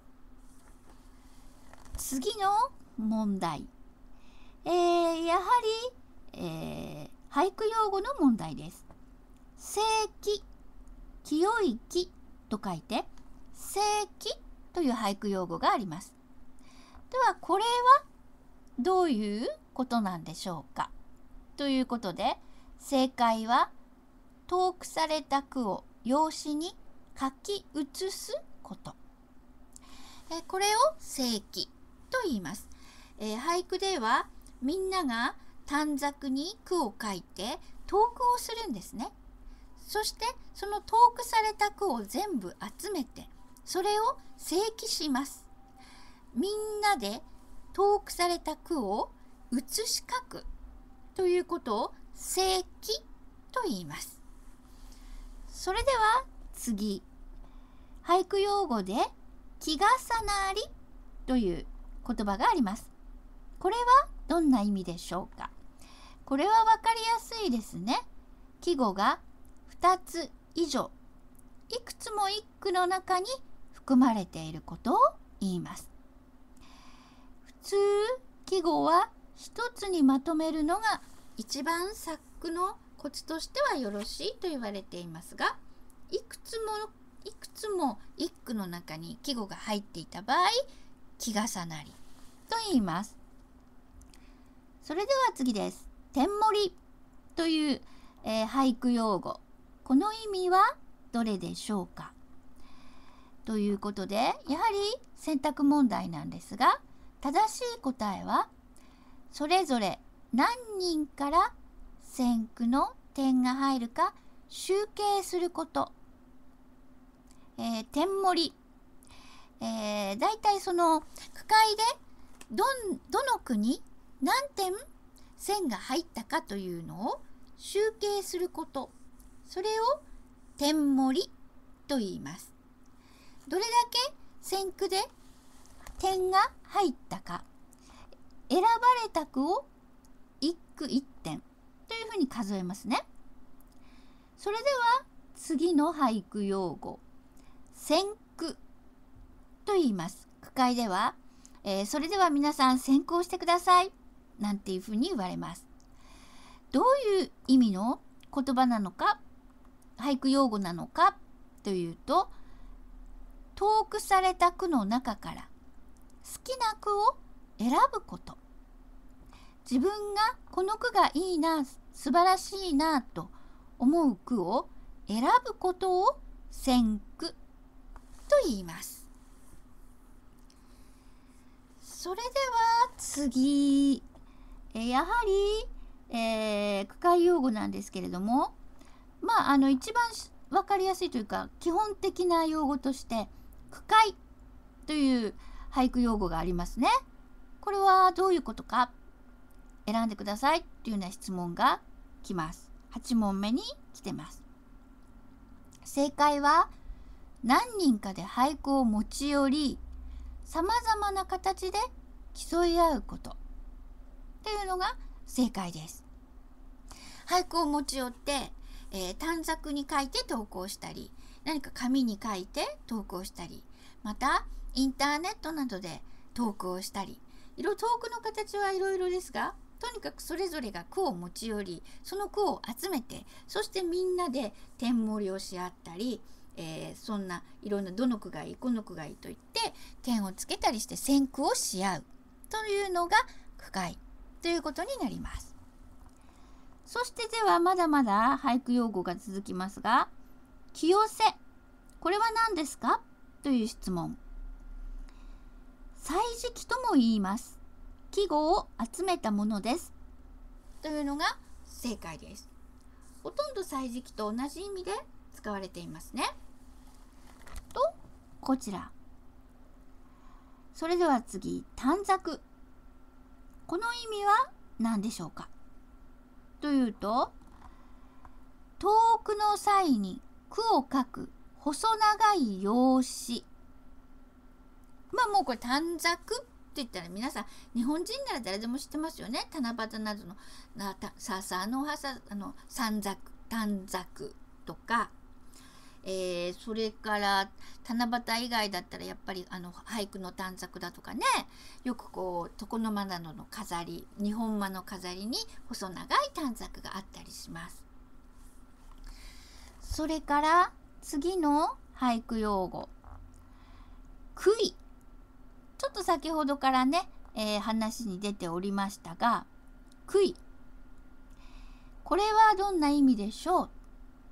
次の問題、えー、やはり、えー、俳句用語の問題です。清気、清い気と書いて清気という俳句用語があります。ではこれはどういうことなんでしょうかということで、正解は投句された句を用紙に書き写すこと。えこれを正記と言います。え俳句ではみんなが短冊に句を書いて投句をするんですね。そしてその投句された句を全部集めてそれを正記します。みんなで投句された句を写し書くということを正記と言います。それでは次、俳句用語で季重なりという言葉があります。これはどんな意味でしょうか。これはわかりやすいですね。季語がふたつ以上、いくつも一句の中に含まれていることを言います。普通、季語は一つにまとめるのが一番作句のコツとしてはよろしいと言われていますが、いくつもいくつも一句の中に季語が入っていた場合、季重なりと言います。それでは次です。点盛りという、えー、俳句用語。この意味はどれでしょうか。ということで、やはり選択問題なんですが、正しい答えは、それぞれ何人から選句の点が入るか集計すること。えー、点盛り。えー、だいたいその句会でどん、どの句に何点線が入ったかというのを集計すること。それを点盛りと言います。どれだけ選句で点が入ったか、選ばれた句を一句一点というふうに数えますね。それでは次の俳句用語、選句と言います。句会では、えー、それでは皆さん選句をしてくださいなんていうふうに言われます。どういう意味の言葉なのか、俳句用語なのかというと、投句された句の中から好きな句を選ぶこと。自分がこの句がいいな、素晴らしいなと思う句を選ぶことを選句と言います。それでは次、えやはり、えー、句会用語なんですけれども、まああの一番わかりやすいというか基本的な用語として句会という俳句用語がありますね。これはどういうことか選んでくださいというような質問が来ます。はち問目に来てます。正解は何人かで俳句を持ち寄り、さまざまな形で競い合うことというのが正解です。俳句を持ち寄って、えー、短冊に書いて投稿したり、何か紙に書いて投稿したり、またインターネットなどで投稿をしたり、いろ投句の形はいろいろですが、とにかくそれぞれが句を持ち寄り、その句を集めて、そしてみんなで点盛りをし合ったり、えー、そんないろんなどの句がいいこの句がいいと言って点をつけたりして選句をし合うというのが句会ということになります。そしてではまだまだ俳句用語が続きますが、寄寄せ、これは何ですかという質問。歳時記とも言います。季語を集めたものですというのが正解です。ほとんど歳時記と同じ意味で使われていますね。とこちら。それでは次、短冊。この意味は何でしょうかというと、投句の際に句を書く細長い用紙。まあもうこれ短冊って言ったら皆さん日本人なら誰でも知ってますよね。七夕などのなたささのはさあの三冊短冊とか、えー、それから七夕以外だったらやっぱりあの俳句の短冊だとかね、よくこう床の間などの飾り、日本間の飾りに細長い短冊があったりします。それから次の俳句用語、杭。ちょっと先ほどからね、えー、話に出ておりましたが、杭。これはどんな意味でしょう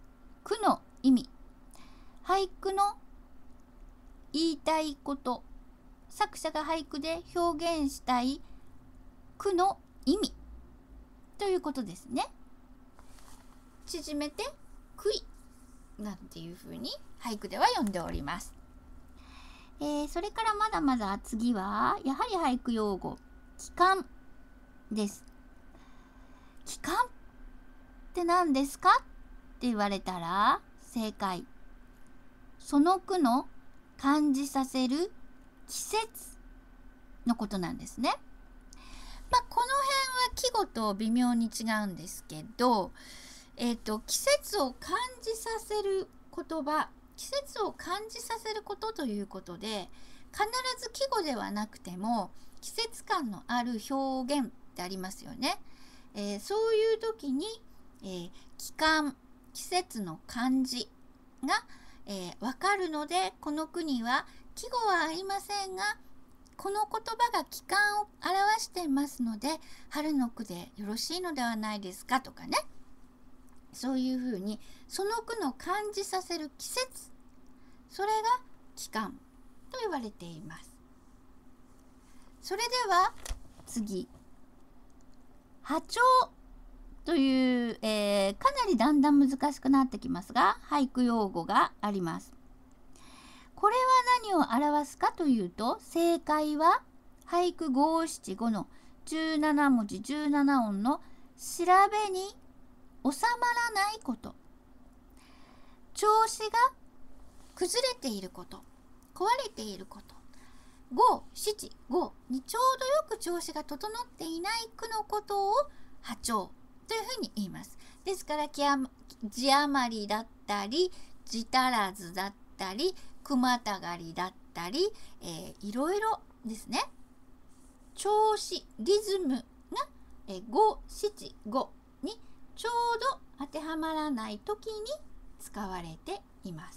句の意味、俳句の言いたいこと、作者が俳句で表現したい句の意味ということですね。縮めて句意なんていうふうに俳句では呼んでおります。えー、それからまだまだ次はやはり俳句用語、帰還です。帰還って何ですかって言われたら正解、その句の感じさせる季節のことなんですね。まあこの辺は季語と微妙に違うんですけど、えっと季節を感じさせる言葉、季節を感じさせることということで、必ず季語ではなくても季節感のある表現ってありますよね。えー、そういう時に、えー、期間、季節の感じが、えー、分かるので、この句には季語はありませんが、この言葉が期間を表していますので、春の句でよろしいのではないですかとかね。そういうふうにその句の感じさせる季節、それが期間と言われています。それでは次、波長という、えー、かなりだんだん難しくなってきますが、俳句用語があります。これは何を表すかというと、正解は俳句五七五のじゅうなな文字じゅうなな音の調べに収まらないこと、調子が崩れていること、壊れていること、五七五にちょうどよく調子が整っていない句のことを波長というふうに言います。ですから字余りだったり字足らずだったり句たがりだったり、えー、いろいろですね。調子、リズムが五七五にちょうど当てはまらない時に使われています。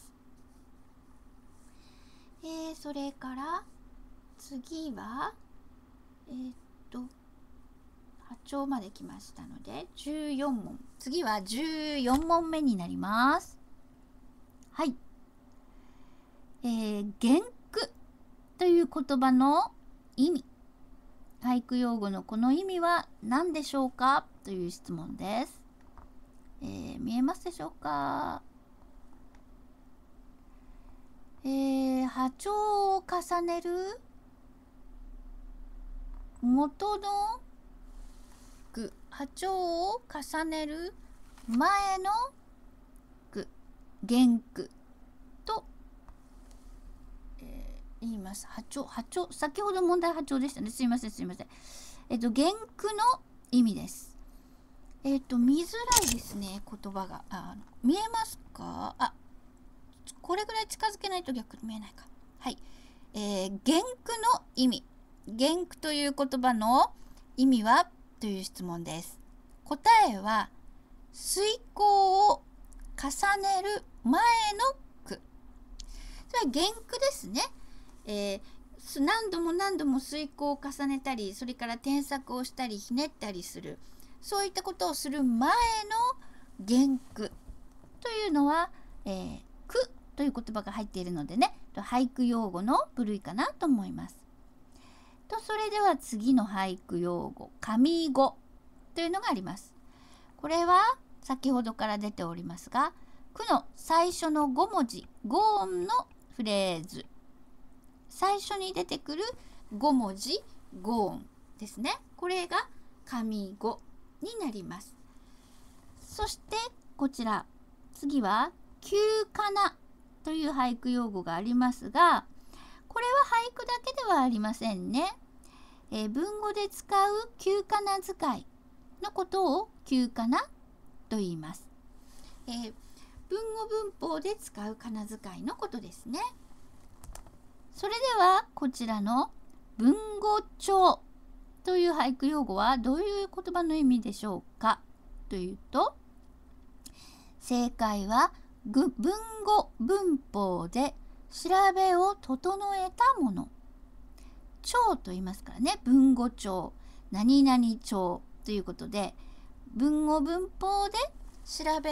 えー、それから次はえー、っと波長まで来ましたのでじゅうよん問、次はじゅうよん問目になります。はい、えー、原句という言葉の意味、俳句用語のこの意味は何でしょうかという質問です。えー、見えますでしょうか。えー、波長を重ねる元の句、波長を重ねる前の句、原句と、えー、言います。波長、波長、先ほど問題波長でしたね。すいませんすいません。えっと原句の意味です。えっと見づらいですね、言葉が。あ、見えますか。あ、これぐらい近づけないと逆に見えないか。はい、えー、原句の意味、原句という言葉の意味はという質問です。答えは推敲を重ねる前の句、それは原句ですね。えー、何度も何度も推敲を重ねたり、それから添削をしたりひねったりする、そういったことをする前の原句というのは、えー、句という言葉が入っているのでね、俳句用語の部類かなと思います。とそれでは次の俳句用語、上五というのがあります。これは先ほどから出ておりますが、句の最初のご文字ご音のフレーズ、最初に出てくるご文字ご音ですね。これが上五になります。そしてこちら、次は旧仮名という俳句用語がありますが、これは俳句だけではありませんね。えー、文語で使う旧仮名使いのことを旧仮名と言います。えー、文語文法で使う仮名遣いのことですね。それではこちらの文語帳という俳句用語はどういう言葉の意味でしょうかというと、正解は文語文法で調べを整えたもの、帳と言いますからね。文語帳、何々帳ということで、文語文法で調べを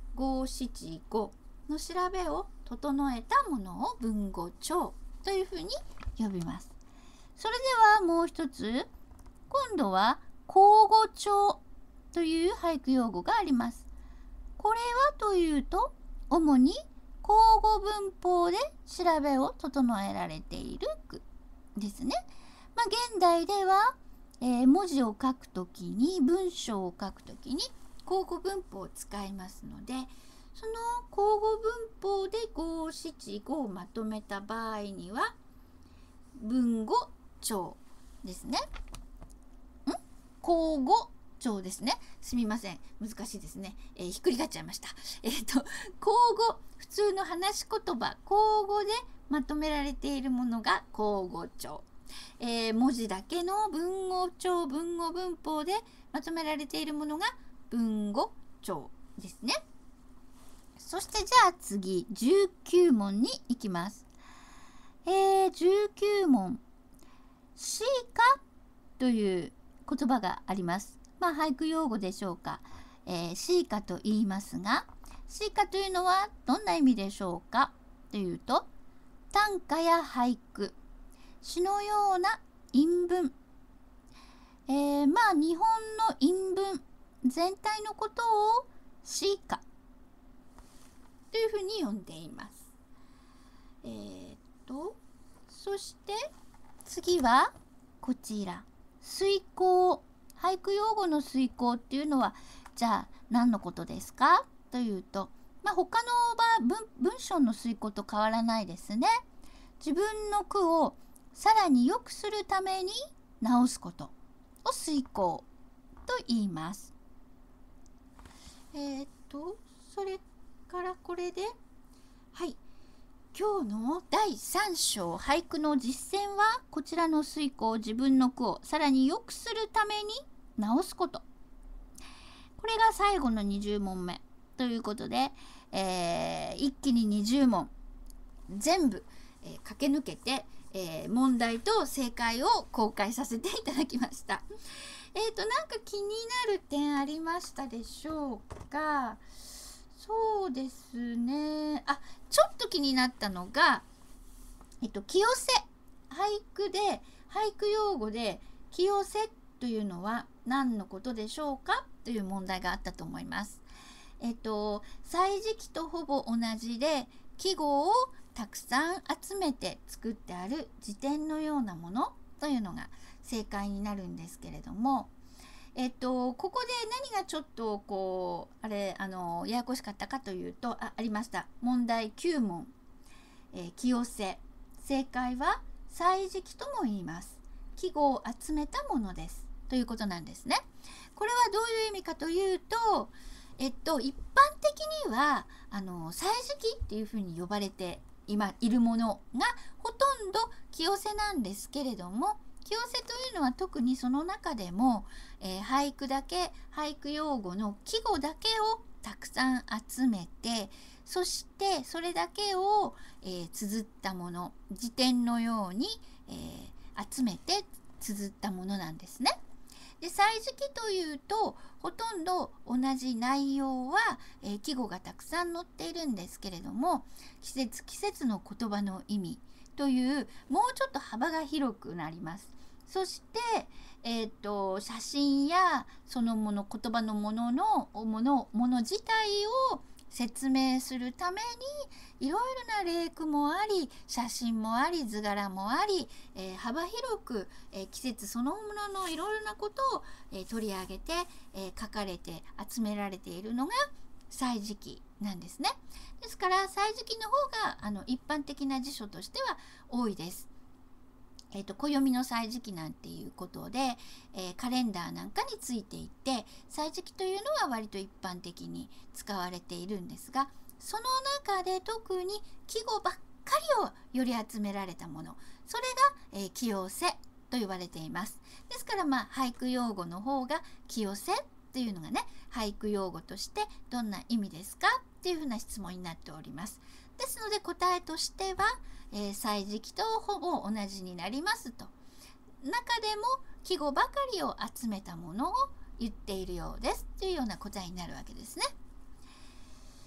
五七五の調べを整えたものを文語帳というふうに呼びます。それではもう一つ、今度は口語帳という俳句用語があります。これはというと、主に口語文法で調べを整えられている句ですね。まあ、現代では、えー、文字を書くときに、文章を書くときに口語文法を使いますので、その口語文法で五七五をまとめた場合には文語帳ですね。ん口語帳ですね。すみません、難しいですね。えー、ひっくり返っちゃいました。えっと口語、普通の話し言葉、口語でまとめられているものが口語帳。えー、文字だけの文語帳、文語文法でまとめられているものが文語帳ですね。そしてじゃあ次、じゅうきゅう問に行きます。えー、じゅうきゅう問、詩歌という言葉があります。まあ俳句用語でしょうか。えー、詩歌と言いますが、詩歌というのはどんな意味でしょうかというと、短歌や俳句、詩のような韻文、えー、まあ日本の韻文全体のことを詩歌というふうに呼んでいます。えー、っとそして次はこちら、推敲。俳句用語の推敲っていうのはじゃあ何のことですかというと、まあ、他の 文, 文章の推敲と変わらないですね。自分の句をさらに良くするために直すことを推敲と言います。えー、っとそれからこれで、はい、今日のだいさん章俳句の実践はこちらの推敲、自分の句をさらに良くするために直すこと。これが最後のにじゅう問目ということで、えー、一気ににじゅう問全部、えー、駆け抜けて、えー、問題と正解を公開させていただきました。えっとなんか気になる点ありましたでしょうか。そうですね。あ、ちょっと気になったのが、えっと清瀬、俳句で俳句用語で清瀬というのは何のことでしょうかという問題があったと思います。えっと歳時記とほぼ同じで、季語をたくさん集めて作ってある辞典のようなものというのが正解になるんですけれども、えっとここで何がちょっとこうあれあのややこしかったかというと、あ、ありました。問題きゅう問、えー、清瀬、正解は歳時記とも言います。季語を集めたものですということなんですね。これはどういう意味かというと、えっと一般的にはあの歳時記っていうふうに呼ばれて今いるものがほとんど清瀬なんですけれども、清瀬というのは特にその中でも、えー、俳句だけ、俳句用語の季語だけをたくさん集めて、そしてそれだけを、えー、綴ったもの、辞典のように、えー、集めて綴ったものなんですね。で、歳時記というとほとんど同じ内容は、えー、季語がたくさん載っているんですけれども、季節季節の言葉の意味というもうちょっと幅が広くなります。そして、えー、と写真やそのもの、言葉のもののものもの自体を説明するためにいろいろな例句もあり、写真もあり、図柄もあり、えー、幅広く、えー、季節そのもののいろいろなことを、えー、取り上げて、えー、書かれて集められているのが歳時記なんですね。ですから歳時記の方があの一般的な辞書としては多いです。えー、と暦の歳時記なんていうことで、えー、カレンダーなんかについていて、歳時記というのは割と一般的に使われているんですが、その中で特に季語ばっかりをより集められたもの、それが、えー、清瀬と言われています。ですからまあ俳句用語の方が清瀬というのがね、俳句用語としてどんな意味ですかっていうふうな質問になっております。ですので答えとしては、えー、歳時記とほぼ同じになりますと。中でも季語ばかりを集めたものを言っているようですというような答えになるわけですね。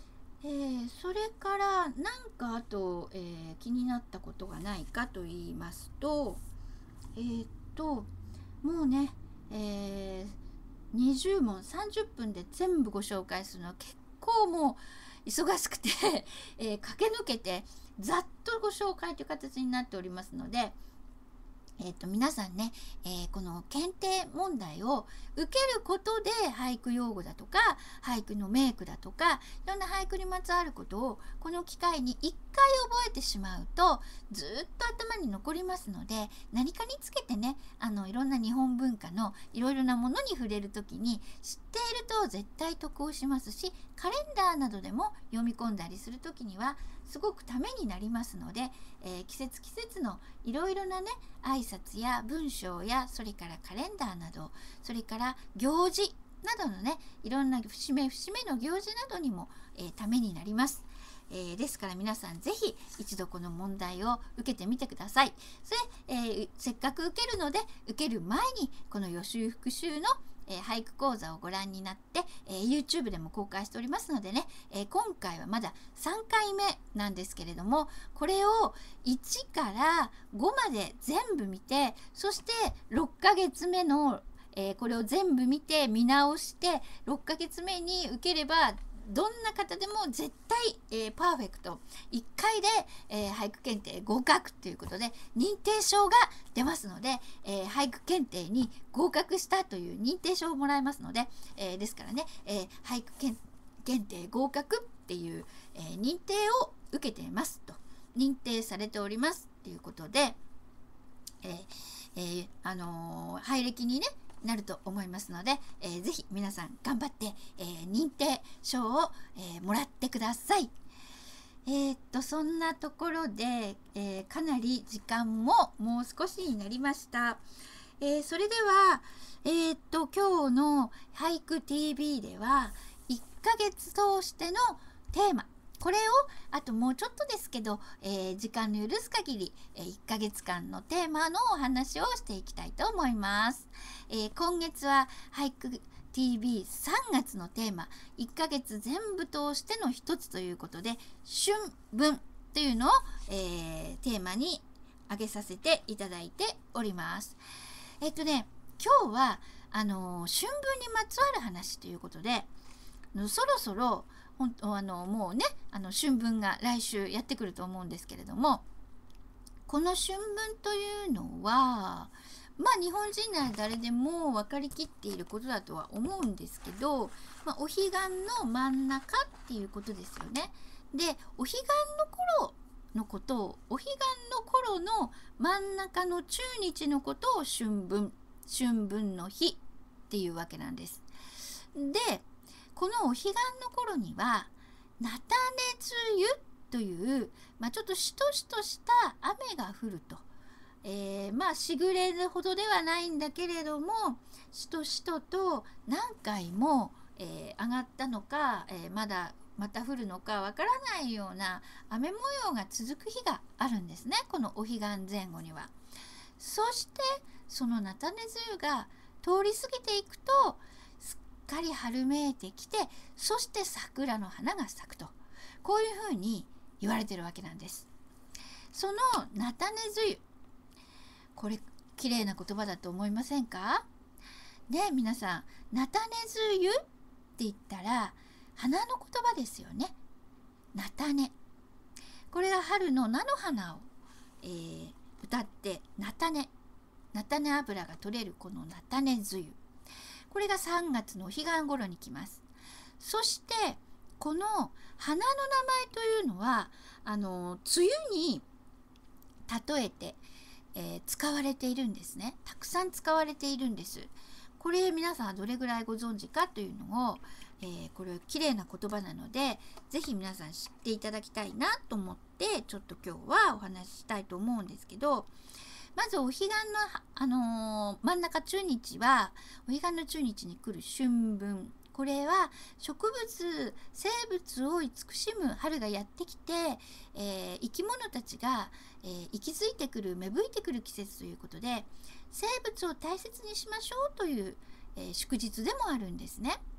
えー、それからなんかあと、えー、気になったことがないかと言いますと、えー、っともうね、えー、にじゅうもんさんじゅっぷんで全部ご紹介するのは結構もう忙しくて、えー、駆け抜けてざっとご紹介という形になっておりますので、えー、と皆さんね、えー、この検定問題を受けることで俳句用語だとか俳句の名句だとかいろんな俳句にまつわることをこの機会にいっかい覚えてしまうとずっと頭に残りますので、何かにつけてね、あのいろんな日本文化のいろいろなものに触れる時に知っていると絶対得をしますし、カレンダーなどでも読み込んだりする時にはすごくためになりますので、えー、季節季節のいろいろなね挨拶や文章やそれからカレンダーなど、それから行事などのねいろんな節目節目の行事などにも、えー、ためになります。えー、ですから皆さんぜひ一度この問題を受けてみてください。それ、えー、せっかく受けるので受ける前にこの予習復習のえー、俳句講座をご覧になって、えー、YouTube でも公開しておりますのでね、えー、今回はまださんかいめなんですけれども、これをいちからごまで全部見て、そしてろっかげつめの、えー、これを全部見て見直してろっかげつめに受ければどんな方でも絶対、えー、パーフェクトいっかいで、えー、俳句検定合格ということで認定証が出ますので、えー、俳句検定に合格したという認定証をもらえますので、えー、ですからね、えー、俳句検定合格っていう、えー、認定を受けていますと、認定されておりますっていうことで、えーえー、あのー、拝歴にねなると思いますので、えー、ぜひ皆さん頑張って、えー、認定証を、えー、もらってください。えー、っとそんなところで、えー、かなり時間ももう少しになりました。えー、それでは、えー、っと今日の俳句 ティービー ではいっかげつ通してのテーマ、これをあともうちょっとですけど、えー、時間の許す限り、えー、いっかげつかんのテーマのお話をしていきたいと思います。えー、今月は俳句 ティービーさんがつのテーマ、いっかげつ全部通しての一つということで春分というのを、えー、テーマに挙げさせていただいております。えっとね今日はあのー、春分にまつわる話ということで、そろそろほんあのもうねあの春分が来週やってくると思うんですけれども、この春分というのはまあ日本人なら誰でも分かりきっていることだとは思うんですけど、まあ、お彼岸の真ん中っていうことですよね。でお彼岸の頃のことをお彼岸の頃の真ん中の中日のことを春分春分の日っていうわけなんです。でこのお彼岸の頃には菜種梅雨という、まあ、ちょっとしとしとした雨が降ると、えー、まあしぐれるほどではないんだけれどもしとしとと何回も、えー、上がったのか、えー、まだまた降るのかわからないような雨模様が続く日があるんですね、このお彼岸前後には。そしてその菜種梅雨が通り過ぎていくとすっかり春めいてきて、そして桜の花が咲くと、こういうふうに言われてるわけなんです。その菜種梅雨、これ綺麗な言葉だと思いませんかね。皆さん菜種梅雨って言ったら花の言葉ですよね。菜種、これが春の菜の花を、えー、歌って菜種菜種油が取れるこの菜種梅雨、これがさんがつのお彼岸頃に来ます。そしてこの花の名前というのはあの梅雨に例えて、えー、使われているんですね。たくさん使われているんです。これ皆さんどれぐらいご存知かというのを、えー、これ綺麗な言葉なのでぜひ皆さん知っていただきたいなと思ってちょっと今日はお話ししたいと思うんですけど、まずお彼岸の、あのー、真ん中中日はお彼岸の中日に来る春分、これは植物生物を慈しむ春がやってきて、えー、生き物たちが、えー、息づいてくる芽吹いてくる季節ということで生物を大切にしましょうという、えー、祝日でもあるんですね。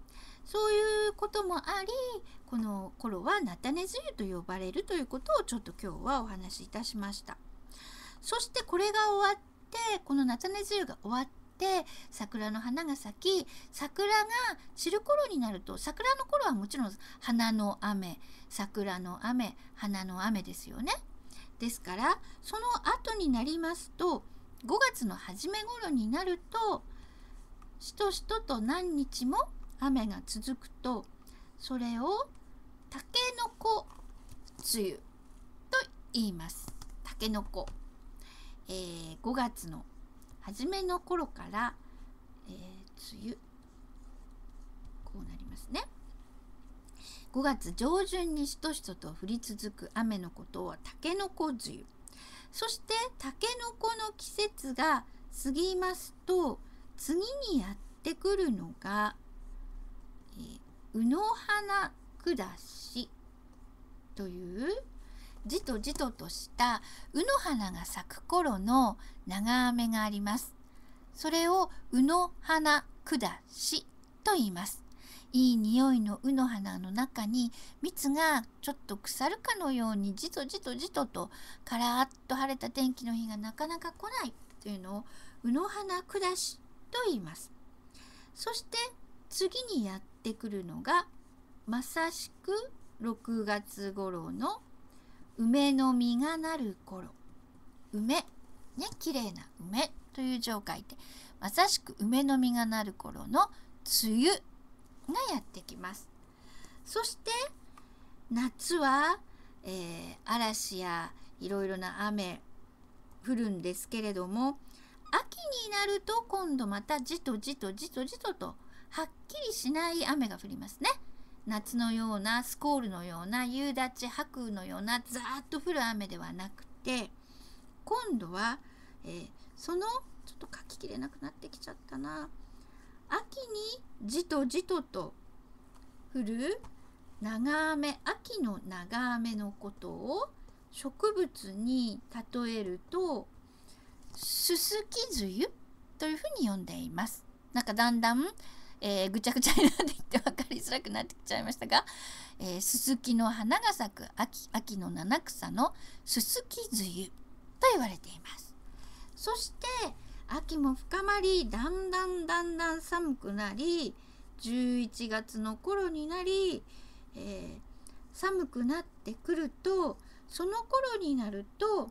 そういうこともあり、この頃は菜種梅雨と呼ばれるということをちょっと今日はお話しいたしました。そしてこれが終わって、この菜種梅雨が終わって桜の花が咲き、桜が散る頃になると、桜の頃はもちろん花の雨、桜の雨、花の雨ですよね。ですからその後になりますと、ごがつの初め頃になると、しとしとと何日も雨が続くと、それをたけのこ梅雨と言います。たけのこ、えー、ごがつの初めの頃から、えー、梅雨こうなりますね。ごがつ上旬にしとしとと降り続く雨のことをたけのこ梅雨。そしてたけのこの季節が過ぎますと、次にやってくるのが、えー、卯の花下しというじとじととした卯の花が咲く頃の長雨があります。それを卯の花下しと言います。いい匂いの卯の花の中に蜜がちょっと腐るかのようにじとじとじとと、からっと晴れた天気の日がなかなか来ないというのを卯の花下しと言います。そして次にやってくるのが、まさしくろくがつ頃の梅の実がなる頃。梅ね、きれいな梅という字を書いて、まさしく梅の実がなる頃の梅雨がやってきます。そして夏は、えー、嵐やいろいろな雨降るんですけれども、秋になると今度またじとじとじとじととはっきりしない雨が降りますね。夏のようなスコールのような夕立白雨のようなザーッと降る雨ではなくて、今度は、えー、そのちょっと書ききれなくなってきちゃったな。秋にじとじとと降る長雨、秋の長雨のことを植物に例えると、すすき梅雨というふうに呼んでいます。なんかだんだん、えー、ぐちゃぐちゃになってきて分かりづらくなってきちゃいましたが、えー、すすきの花が咲く秋、秋の七草のすすき梅雨と言われています。そして秋も深まり、だんだんだんだん寒くなり、じゅういちがつの頃になり、えー、寒くなってくると、その頃になると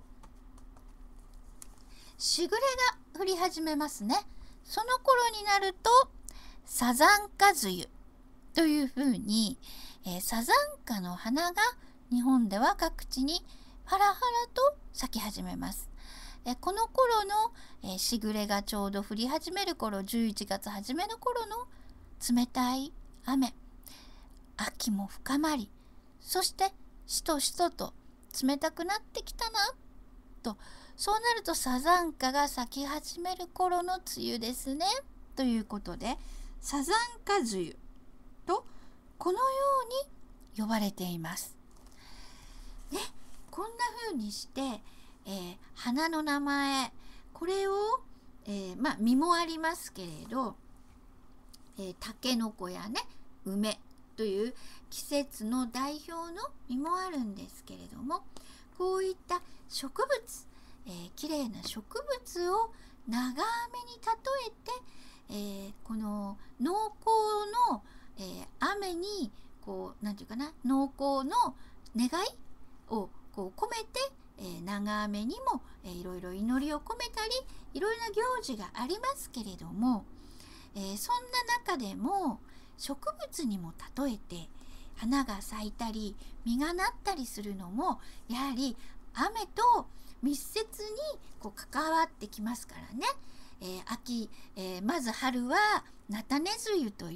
しぐれが降り始めますね。その頃になるとサザンカ梅雨というふうに、えー、サザンカの花が日本では各地にハラハラと咲き始めます。えこの頃の、えしぐれがちょうど降り始める頃、じゅういちがつ初めの頃の冷たい雨、秋も深まり、そしてしとしとと冷たくなってきたなと、そうなるとサザンカが咲き始める頃の梅雨ですねということで、サザンカ梅雨とこのように呼ばれていますね。こんな風にしてえー、花の名前、これを、えー、まあ実もありますけれど、えー、タケノコやね、梅という季節の代表の実もあるんですけれども、こういった植物、えー、きれいな植物を長雨に例えて、えー、この農耕の、えー、雨にこうなんていうかな、農耕の願いをこう込めて、えー、長雨にも、えー、いろいろ祈りを込めたり、いろいろな行事がありますけれども、えー、そんな中でも植物にも例えて花が咲いたり実がなったりするのも、やはり雨と密接にこう関わってきますからね。えー、秋、えー、まず春は菜種梅雨といって、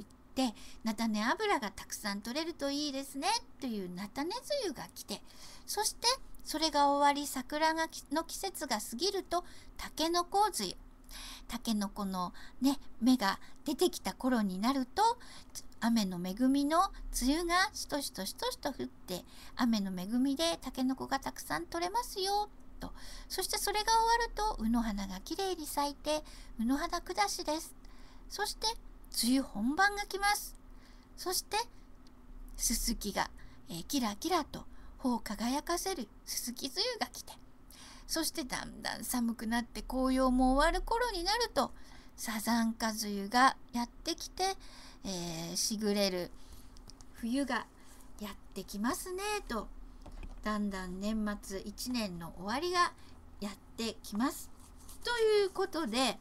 菜種油がたくさん取れるといいですねという菜種梅雨が来て、そしてそれが終わり、桜がの季節が過ぎるとたけのこ梅雨、たけのこのね芽が出てきた頃になると、雨の恵みの梅雨がしとしとしとしと降って、雨の恵みでたけのこがたくさん取れますよと。そしてそれが終わると卯の花がきれいに咲いて、卯の花下しです。そして梅雨本番が来ます。 そしてすすきが、えー、キラキラと穂を輝かせるすすき梅雨が来て、そしてだんだん寒くなって紅葉も終わる頃になるとサザンカ梅雨がやってきて、えー、しぐれる冬がやってきますねと、だんだん年末いちねんの終わりがやってきますということで、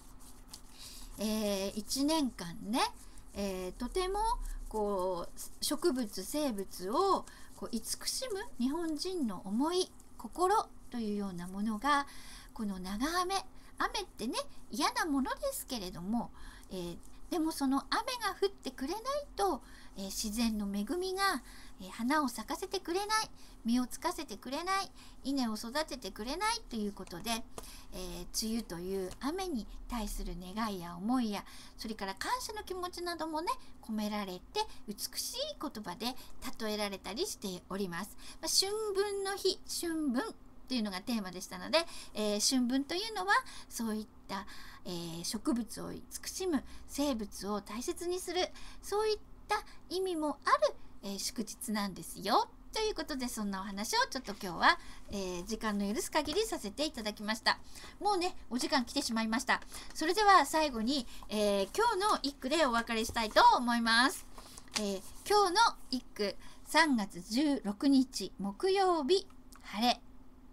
えー、いちねんかんね、えー、とてもこう植物生物をこう慈しむ日本人の思い心というようなものが、この長雨、雨ってね嫌なものですけれども、えー、でもその雨が降ってくれないと、えー、自然の恵みが、えー、花を咲かせてくれない、実をつかせてくれない、稲を育ててくれないということで、えー、梅雨という雨に対する願いや思いや、それから感謝の気持ちなどもね込められて美しい言葉で例えられたりしております。まあ、春分の日、春分というのがテーマでしたので、えー、春分というのはそういった、えー、植物を慈しむ、生物を大切にする、そういった意味もある、えー、祝日なんですよということで、そんなお話をちょっと今日は、えー、時間の許す限りさせていただきました。もうねお時間来てしまいました。それでは最後に、えー、今日の一句でお別れしたいと思います。えー、今日の一句、さんがつじゅうろくにち木曜日、晴れ。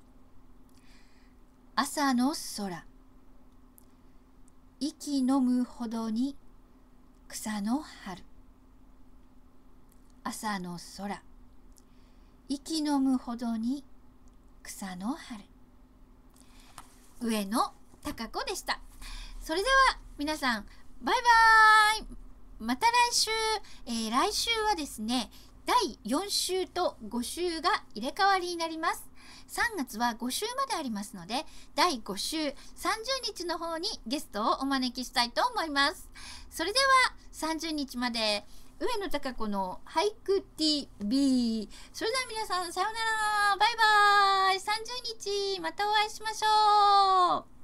朝の空、息飲むほどに草の春。朝の空、息飲むほどに草の春。上野貴子でした。それでは皆さんバイバーイ。また来週、えー、来週はですねだいよん週とご週が入れ替わりになります。さんがつはご週までありますので、だいご週さんじゅうにちの方にゲストをお招きしたいと思います。それではさんじゅうにちまで上野貴子の俳句 ティーブイ。 それでは皆さんさようなら、バイバイ。さんじゅうにちまたお会いしましょう。